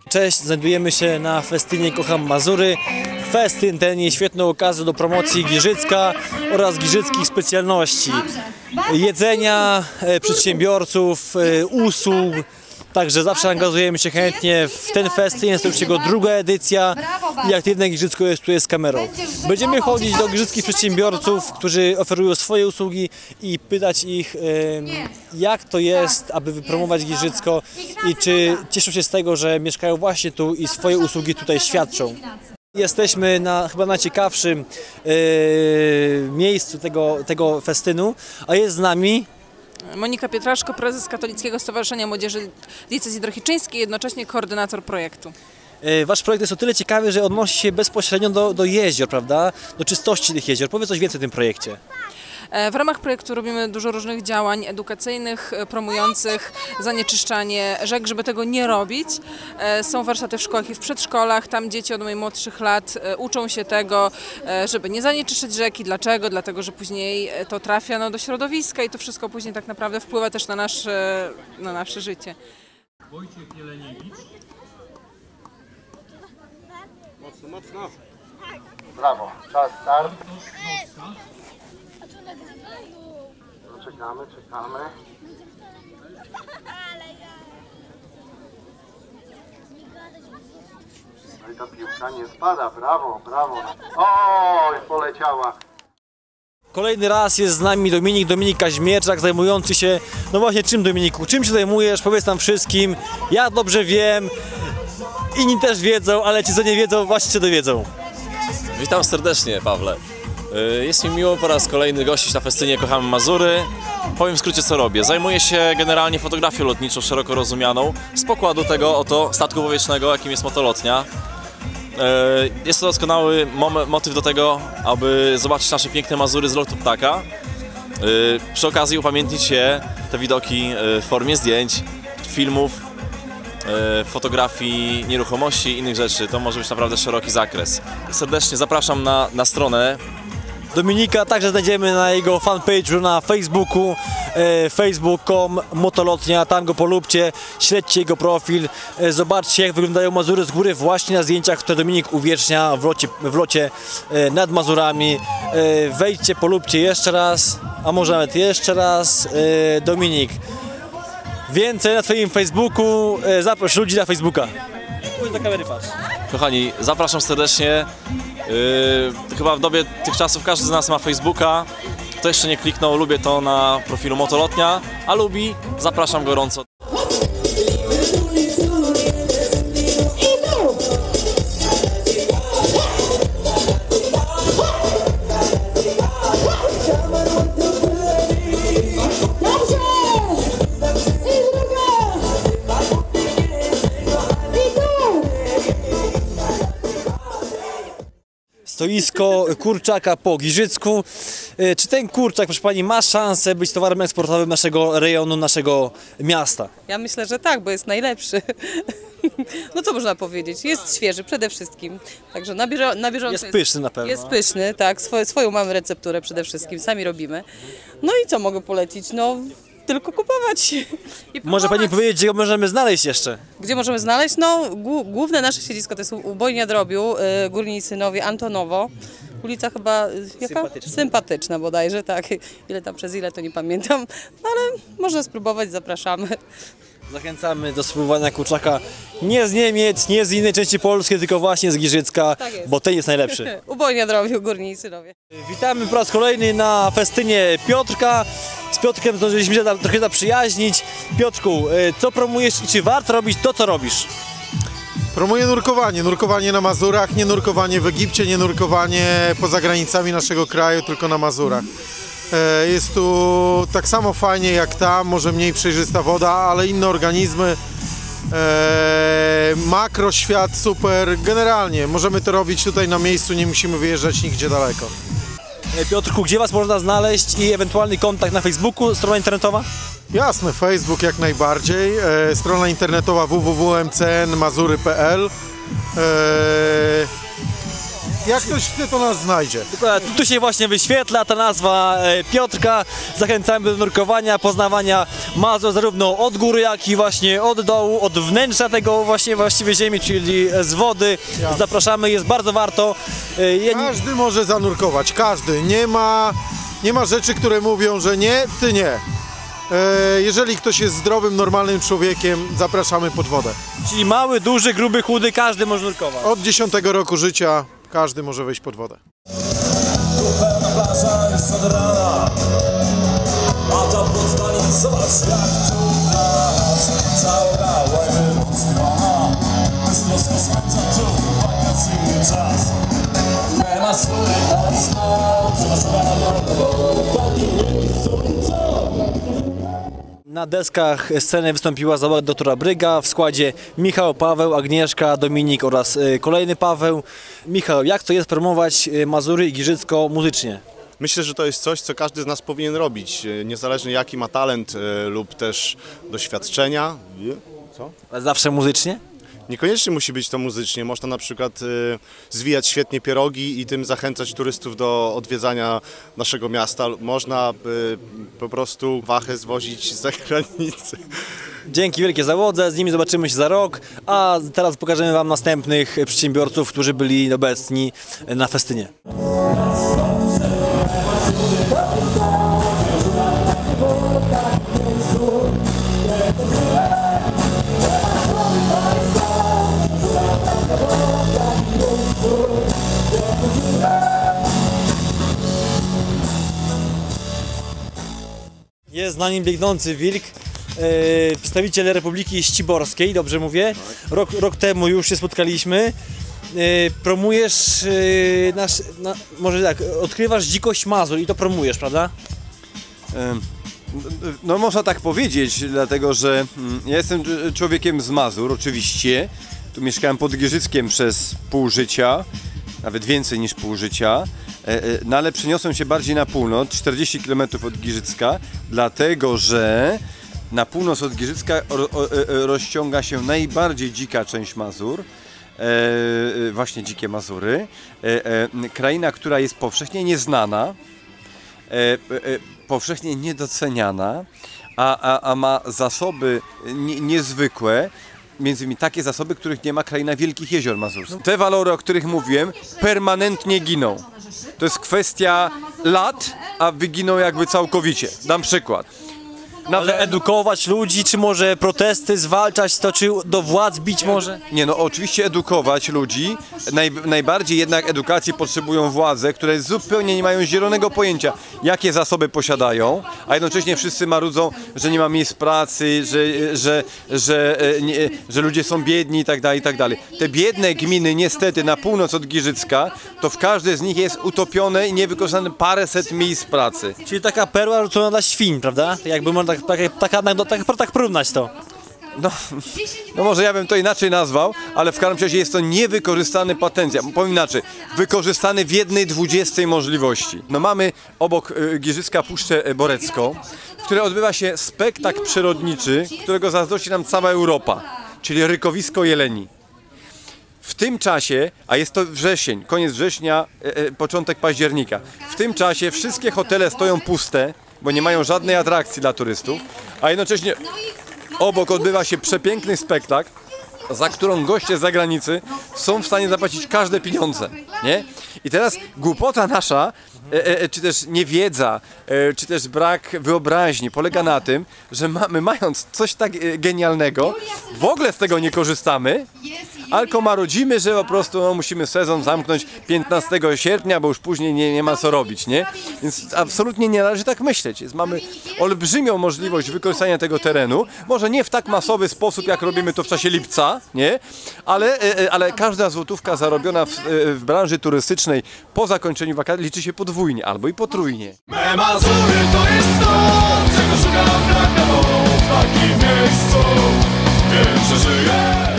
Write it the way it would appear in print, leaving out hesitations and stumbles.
Cześć, znajdujemy się na festynie Kocham Mazury. Festyn ten jest świetną okazją do promocji Giżycka oraz giżyckich specjalności. Jedzenia, przedsiębiorców, usług. Także zawsze angażujemy się chętnie w ten festyn, jest to już jego druga edycja i Aktywne Giżycko jest tutaj z kamerą. Będziemy chodzić do giżyckich przedsiębiorców, którzy oferują swoje usługi i pytać ich, jak to jest, aby wypromować Giżycko i czy cieszą się z tego, że mieszkają właśnie tu i swoje usługi tutaj świadczą. Jesteśmy na chyba najciekawszym miejscu tego festynu, a jest z nami Monika Pietraszko, prezes Katolickiego Stowarzyszenia Młodzieży Diecezji Drohiczyńskiej, jednocześnie koordynator projektu. Wasz projekt jest o tyle ciekawy, że odnosi się bezpośrednio do jezior, prawda? Do czystości tych jezior. Powiedz coś więcej o tym projekcie. W ramach projektu robimy dużo różnych działań edukacyjnych, promujących zanieczyszczanie rzek, żeby tego nie robić. Są warsztaty w szkołach i w przedszkolach, tam dzieci od najmłodszych lat uczą się tego, żeby nie zanieczyszczać rzeki. Dlaczego? Dlatego, że później to trafia do środowiska i to wszystko później tak naprawdę wpływa też na nasze życie. Wojciech Jeleniewicz. Mocno, mocno. Brawo, czas start. Czekamy, czekamy. No i ta piłka nie spada, brawo, brawo. Oj, poleciała. Kolejny raz jest z nami Dominik Kaźmierczak, zajmujący się, no właśnie czym, Dominiku? Czym się zajmujesz? Powiedz nam wszystkim. Ja dobrze wiem, inni też wiedzą, ale ci co nie wiedzą, właśnie się dowiedzą. Witam serdecznie, Pawle. Jest mi miło po raz kolejny gościć na festynie Kochamy Mazury. Powiem w skrócie, co robię. Zajmuję się generalnie fotografią lotniczą, szeroko rozumianą, z pokładu tego oto statku powietrznego, jakim jest motolotnia. Jest to doskonały motyw do tego, aby zobaczyć nasze piękne Mazury z lotu ptaka. Przy okazji upamiętnić się te widoki w formie zdjęć, filmów, fotografii nieruchomości i innych rzeczy. To może być naprawdę szeroki zakres. Serdecznie zapraszam na stronę Dominika także znajdziemy na jego fanpage'u na Facebooku, facebook.com motolotnia, tam go polubcie, śledźcie jego profil, zobaczcie jak wyglądają Mazury z góry właśnie na zdjęciach, które Dominik uwiecznia w locie nad Mazurami. Wejdźcie, polubcie jeszcze raz, a może nawet jeszcze raz. Dominik, więcej na twoim Facebooku, zaproś ludzi na Facebooka. Pójdź do kamery, patrz. Kochani, zapraszam serdecznie. Chyba w dobie tych czasów każdy z nas ma Facebooka. Kto jeszcze nie kliknął, lubię to na profilu Motolotnia, a lubi, zapraszam gorąco. Stoisko kurczaka po Giżycku. Czy ten kurczak, proszę Pani, ma szansę być towarem eksportowym naszego rejonu, naszego miasta? Ja myślę, że tak, bo jest najlepszy. No co można powiedzieć? Jest świeży przede wszystkim. Także na bieżąco Jest pyszny na pewno. Jest pyszny, tak. Swoją mamy recepturę przede wszystkim, sami robimy. No i co mogę polecić? No tylko kupować. I Może Pani powiedzieć, gdzie go możemy znaleźć jeszcze? Gdzie możemy znaleźć? No główne nasze siedzisko to jest Ubojnia Drobiu, Górni Synowie, Antonowo. Ulica chyba jaka? Sympatyczna bodajże, tak. Ile tam przez ile to nie pamiętam, no, ale można spróbować, zapraszamy. Zachęcamy do spróbowania kurczaka nie z Niemiec, nie z innej części Polski, tylko właśnie z Giżycka, Tak jest. bo ten jest najlepszy. Ubojnia Drobiu, Górni Synowie. Witamy po raz kolejny na festynie Piotrka. Z Piotrkiem zdążyliśmy się trochę zaprzyjaźnić. Piotrku, co promujesz i czy warto robić to, co robisz? Promuję nurkowanie. Nurkowanie na Mazurach, nie nurkowanie w Egipcie, nie nurkowanie poza granicami naszego kraju, tylko na Mazurach. Jest tu tak samo fajnie jak tam, może mniej przejrzysta woda, ale inne organizmy. Makroświat super, generalnie możemy to robić tutaj na miejscu, nie musimy wyjeżdżać nigdzie daleko. Piotrku, gdzie Was można znaleźć i ewentualny kontakt na Facebooku, strona internetowa? Jasne, Facebook jak najbardziej, strona internetowa www.mcnmazury.pl. Jak ktoś chce, to nas znajdzie. Tu się właśnie wyświetla ta nazwa Piotrka. Zachęcamy do nurkowania, poznawania Mazur zarówno od góry, jak i właśnie od dołu, od wnętrza tego właściwie ziemi, czyli z wody. Zapraszamy, jest bardzo warto. Każdy może zanurkować, każdy. Nie ma rzeczy, które mówią, że nie, ty nie. Jeżeli ktoś jest zdrowym, normalnym człowiekiem, zapraszamy pod wodę. Czyli mały, duży, gruby, chudy, każdy może nurkować. Od 10 roku życia każdy może wejść pod wodę. Pełna plaża jest od rana, a to Poznań, zobacz jak tu nas cała emocjonowana. Beztrosko spędza tu wakacyjny czas. Me Mazury to jest noc, Na deskach sceny wystąpiła załoga doktora Bryga w składzie Michał, Paweł, Agnieszka, Dominik oraz kolejny Paweł. Michał, jak to jest promować Mazury i Giżycko muzycznie? Myślę, że to jest coś, co każdy z nas powinien robić, niezależnie jaki ma talent lub też doświadczenia. Ale zawsze muzycznie? Niekoniecznie musi być to muzycznie, można na przykład zwijać świetnie pierogi i tym zachęcać turystów do odwiedzania naszego miasta. Można po prostu wachę zwozić z zagranicy. Dzięki wielkie załodze, z nimi zobaczymy się za rok, a teraz pokażemy Wam następnych przedsiębiorców, którzy byli obecni na festynie. Jest z nami biegnący wilk, przedstawiciel Republiki Ściborskiej, dobrze mówię. Rok temu już się spotkaliśmy. Promujesz może tak, odkrywasz dzikość Mazur i to promujesz, prawda? No można tak powiedzieć, dlatego że ja jestem człowiekiem z Mazur, oczywiście. Tu mieszkałem pod Giżyckiem przez pół życia, nawet więcej niż pół życia. No ale przeniosłem się bardziej na północ, 40 km od Giżycka, dlatego że na północ od Giżycka rozciąga się najbardziej dzika część Mazur, właśnie dzikie Mazury. Kraina, która jest powszechnie nieznana, powszechnie niedoceniana, a ma zasoby niezwykłe. Między innymi takie zasoby, których nie ma kraina Wielkich Jezior Mazurskich. Te walory, o których mówiłem, permanentnie giną. To jest kwestia lat, a wyginą jakby całkowicie. Dam przykład. Ale edukować ludzi, czy może protesty, zwalczać to, czy do władz bić może? Nie, no oczywiście edukować ludzi. Najbardziej jednak edukacji potrzebują władze, które zupełnie nie mają zielonego pojęcia, jakie zasoby posiadają, a jednocześnie wszyscy marudzą, że nie ma miejsc pracy, że ludzie są biedni i tak dalej, i tak dalej. Te biedne gminy niestety na północ od Giżycka, to w każdej z nich jest utopione i niewykorzystane paręset miejsc pracy. Czyli taka perła rzucona dla świń, prawda? Jakby można tak porównać to. No może ja bym to inaczej nazwał, ale w każdym razie jest to niewykorzystany potencjał. Powiem inaczej, wykorzystany w 1/20 możliwości. No mamy obok Giżycka Puszczę Borecką, w której odbywa się spektakl przyrodniczy, którego zazdrości nam cała Europa, czyli rykowisko jeleni. W tym czasie, a jest to wrzesień, koniec września, początek października, w tym czasie wszystkie hotele stoją puste, bo nie mają żadnej atrakcji dla turystów, a jednocześnie obok odbywa się przepiękny spektakl, za którą goście z zagranicy są w stanie zapłacić każde pieniądze, nie? I teraz głupota nasza, czy też niewiedza, czy też brak wyobraźni polega na tym, że mając coś tak genialnego, w ogóle z tego nie korzystamy, tylko marudzimy, że po prostu musimy sezon zamknąć 15 sierpnia, bo już później nie ma co robić, nie? Więc absolutnie nie należy tak myśleć. Mamy olbrzymią możliwość wykorzystania tego terenu, może nie w tak masowy sposób, jak robimy to w czasie lipca, nie? Ale każda złotówka zarobiona w branży turystycznej po zakończeniu wakacji liczy się podwójnie albo i potrójnie. Me Mazury to jest to, czego szukam tak na w takim miejscu, wiem, że żyję.